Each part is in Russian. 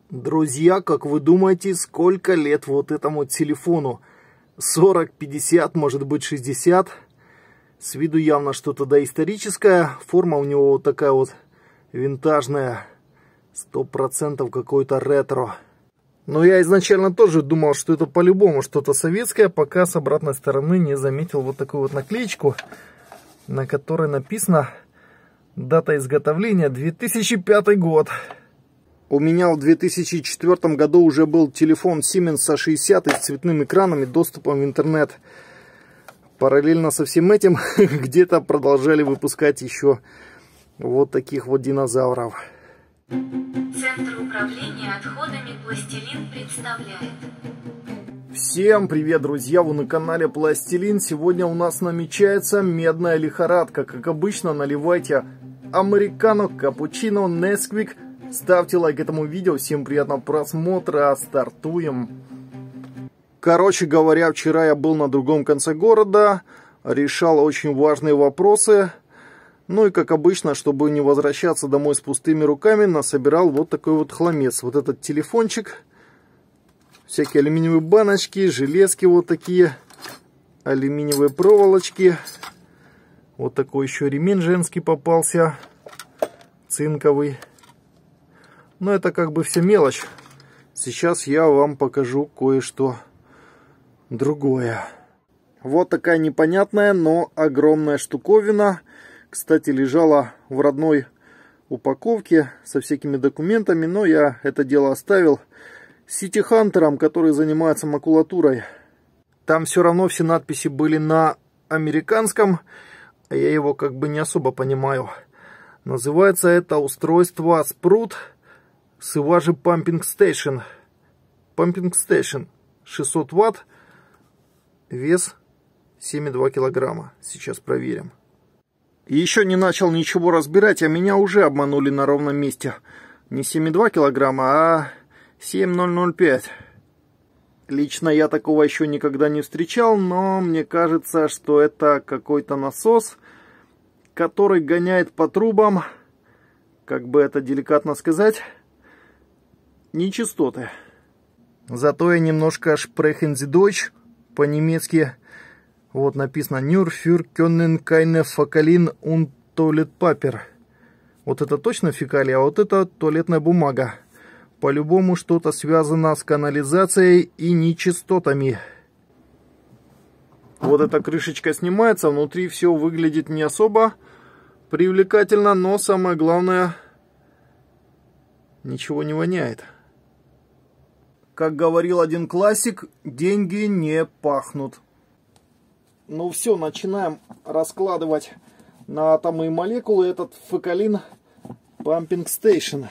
Друзья, как вы думаете, сколько лет вот этому телефону? 40, 50, может быть 60. С виду явно что-то доисторическое. Форма у него вот такая вот винтажная. 100% какой-то ретро. Но я изначально тоже думал, что это по-любому что-то советское, пока с обратной стороны не заметил вот такую вот наклеечку, на которой написано дата изготовления 2005 год. У меня в 2004 году уже был телефон Siemens A60 с цветным экраном и доступом в интернет. Параллельно со всем этим где-то продолжали выпускать еще вот таких вот динозавров. Центр управления отходами «Пластилин» представляет. Всем привет, друзья! Вы на канале Пластилин. Сегодня у нас намечается медная лихорадка. Как обычно, наливайте американо, капучино, несквик. Ставьте лайк этому видео. Всем приятного просмотра. Стартуем. Короче говоря, вчера я был на другом конце города. Решал очень важные вопросы. Ну и как обычно, чтобы не возвращаться домой с пустыми руками, насобирал вот такой вот хламец. Вот этот телефончик. Всякие алюминиевые баночки, железки вот такие. Алюминиевые проволочки. Вот такой еще ремень женский попался. Цинковый. Но это как бы все мелочь. Сейчас я вам покажу кое-что другое. Вот такая непонятная, но огромная штуковина. Кстати, лежала в родной упаковке со всякими документами, но я это дело оставил сити-хантерам, которые занимаются макулатурой. Там все равно все надписи были на американском, а я его как бы не особо понимаю. Называется это устройство Sprut Sivage Pumping Station. Pumping Station. 600 ватт. Вес 7,2 килограмма. Сейчас проверим. Еще не начал ничего разбирать, а меня уже обманули на ровном месте. Не 7,2 килограмма, а 7,005. Лично я такого еще никогда не встречал, но мне кажется, что это какой-то насос, который гоняет по трубам, как бы это деликатно сказать, нечистоты. Зато я немножко sprechen Sie Deutsch, по-немецки. Вот написано Nur für können keine Fäkalien und Toiletpapier. Вот это точно фекалия, а вот это туалетная бумага. По-любому что-то связано с канализацией и нечистотами. Вот эта крышечка снимается, внутри все выглядит не особо привлекательно, но самое главное, ничего не воняет. Как говорил один классик, деньги не пахнут. Ну все, начинаем раскладывать на атомы и молекулы этот фекалин Pumping Station.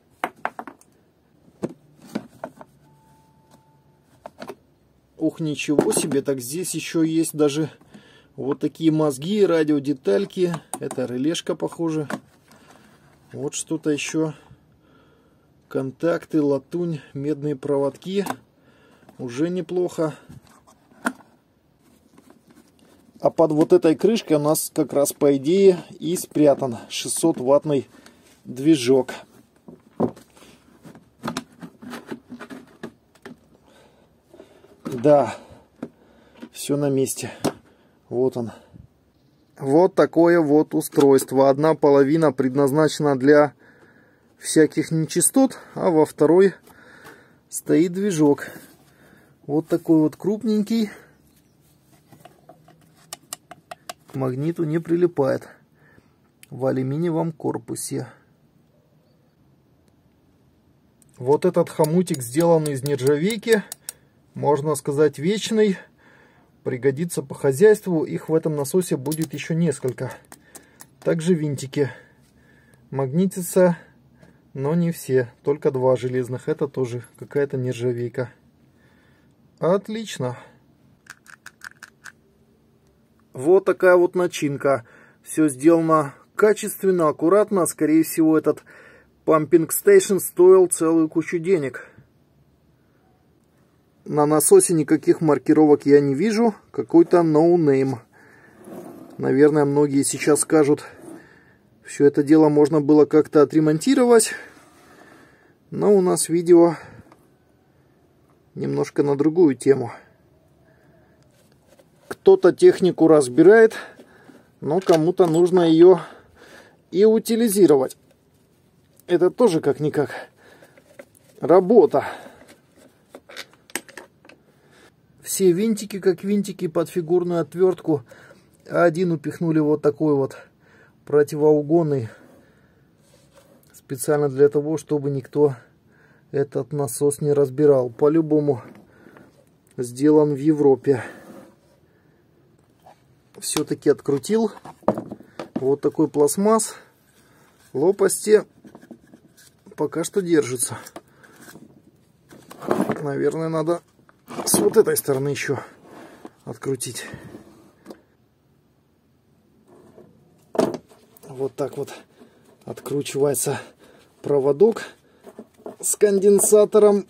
Ух, ничего себе, так здесь еще есть даже вот такие мозги, радиодетальки. Это релешка, похоже. Вот что-то еще. Контакты, латунь, медные проводки. Уже неплохо. А под вот этой крышкой у нас как раз по идее и спрятан 600-ваттный движок. Да, все на месте. Вот он. Вот такое вот устройство. Одна половина предназначена для всяких нечистот, а во второй стоит движок. Вот такой вот крупненький. К магниту не прилипает. В алюминиевом корпусе. Вот этот хомутик сделан из нержавейки. Можно сказать, вечный. Пригодится по хозяйству. Их в этом насосе будет еще несколько. Также винтики. Магнитятся, но не все. Только два железных. Это тоже какая-то нержавейка. Отлично. Вот такая вот начинка. Все сделано качественно, аккуратно. Скорее всего, этот Pumping Station стоил целую кучу денег. На насосе никаких маркировок я не вижу. Какой-то no name. Наверное, многие сейчас скажут, все это дело можно было как-то отремонтировать. Но у нас видео немножко на другую тему. Кто-то технику разбирает, но кому-то нужно ее и утилизировать. Это тоже как-никак работа. Все винтики как винтики под фигурную отвертку, а один упихнули вот такой вот противоугонный. Специально для того, чтобы никто этот насос не разбирал. По-любому сделан в Европе. Все-таки открутил. Вот такой пластмасс. Лопасти пока что держится. Наверное, надо с вот этой стороны еще открутить. Вот так вот откручивается проводок с конденсатором.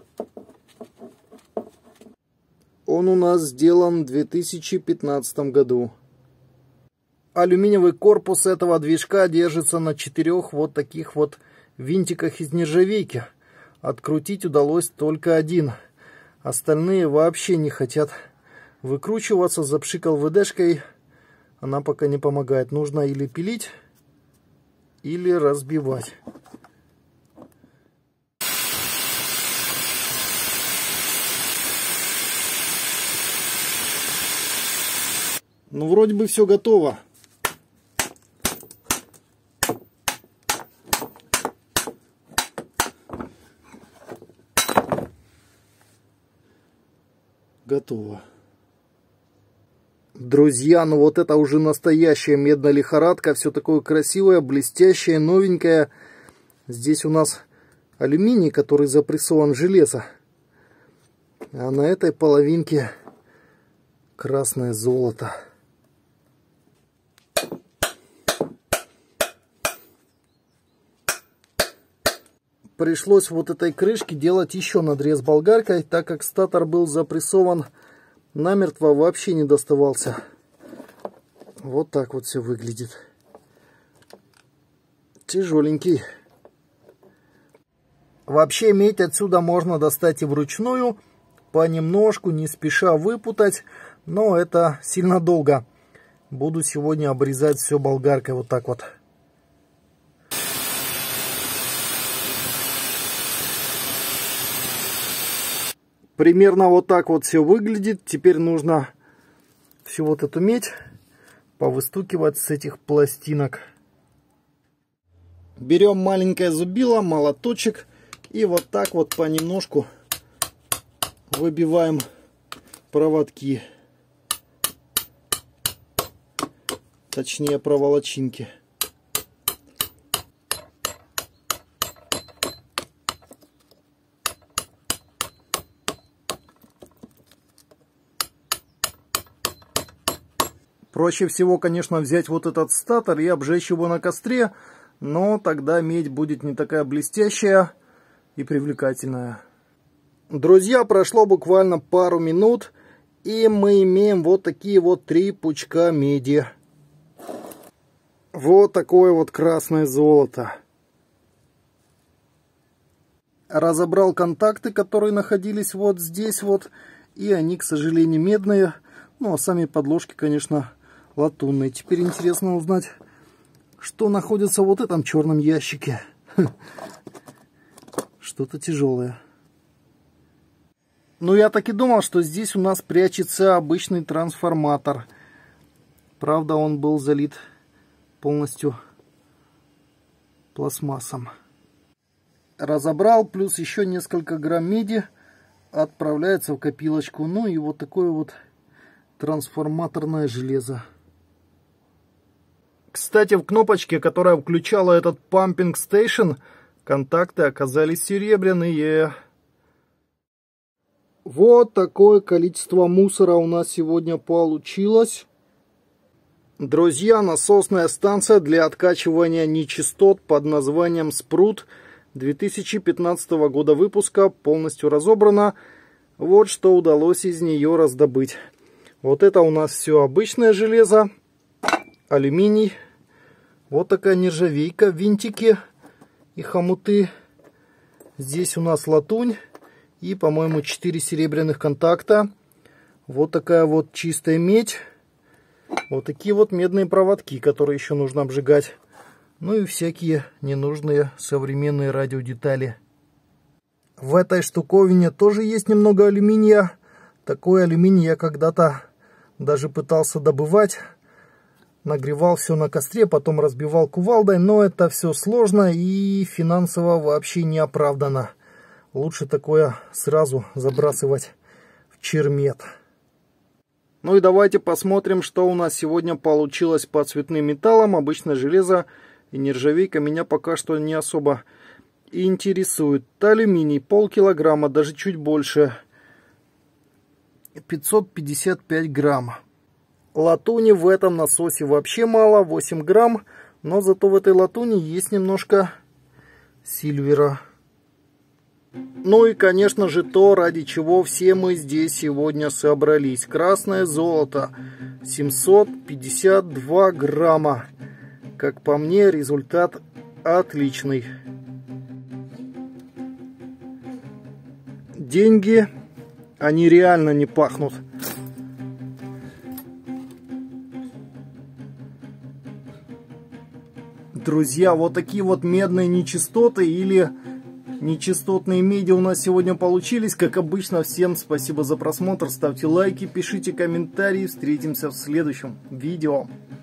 Он у нас сделан в 2015 году. Алюминиевый корпус этого движка держится на 4 вот таких вот винтиках из нержавейки. Открутить удалось только один. Остальные вообще не хотят выкручиваться. Запшикал ВДшкой. Она пока не помогает. Нужно или пилить, или разбивать. Ну, вроде бы все готово. Готово. Друзья, ну вот это уже настоящая медная лихорадка. Все такое красивое, блестящее, новенькое. Здесь у нас алюминий, который запрессован в железо. А на этой половинке красное золото. Пришлось вот этой крышке делать еще надрез болгаркой, так как статор был запрессован намертво, вообще не доставался. Вот так вот все выглядит. Тяжеленький. Вообще медь отсюда можно достать и вручную, понемножку, не спеша выпутать, но это сильно долго. Буду сегодня обрезать все болгаркой вот так вот. Примерно вот так вот все выглядит. Теперь нужно всю вот эту медь повыстукивать с этих пластинок. Берем маленькое зубило, молоточек и вот так вот понемножку выбиваем проводки. Точнее, проволочинки. Проще всего, конечно, взять вот этот статор и обжечь его на костре, но тогда медь будет не такая блестящая и привлекательная. Друзья, прошло буквально пару минут, и мы имеем вот такие вот 3 пучка меди. Вот такое вот красное золото. Разобрал контакты, которые находились вот здесь вот, и они, к сожалению, медные. Ну, а сами подложки, конечно, латунные. Теперь интересно узнать, что находится в вот этом черном ящике. Что-то тяжелое. Ну, я так и думал, что здесь у нас прячется обычный трансформатор. Правда, он был залит полностью пластмассом. Разобрал, плюс еще несколько грамм меди отправляется в копилочку. Ну и вот такое вот трансформаторное железо. Кстати, в кнопочке, которая включала этот Pumping Station, контакты оказались серебряные. Вот такое количество мусора у нас сегодня получилось. Друзья, насосная станция для откачивания нечистот под названием Sprut 2015 года выпуска полностью разобрана. Вот что удалось из нее раздобыть. Вот это у нас все обычное железо, алюминий. Вот такая нержавейка, винтики и хомуты. Здесь у нас латунь и, по-моему, 4 серебряных контакта. Вот такая вот чистая медь. Вот такие вот медные проводки, которые еще нужно обжигать. Ну и всякие ненужные современные радиодетали. В этой штуковине тоже есть немного алюминия. Такой алюминий я когда-то даже пытался добывать. Нагревал все на костре, потом разбивал кувалдой. Но это все сложно и финансово вообще не оправдано. Лучше такое сразу забрасывать в чермет. Ну и давайте посмотрим, что у нас сегодня получилось по цветным металлам. Обычно железо и нержавейка меня пока что не особо интересует. Алюминий полкилограмма, даже чуть больше. 555 грамм. Латуни в этом насосе вообще мало, 8 грамм. Но зато в этой латуни есть немножко сильвера. Ну и, конечно же, то, ради чего все мы здесь сегодня собрались. Красное золото. 752 грамма. Как по мне, результат отличный. Деньги, они реально не пахнут. Друзья, вот такие вот медные нечистоты или нечистотные меди у нас сегодня получились. Как обычно, всем спасибо за просмотр. Ставьте лайки, пишите комментарии. Встретимся в следующем видео.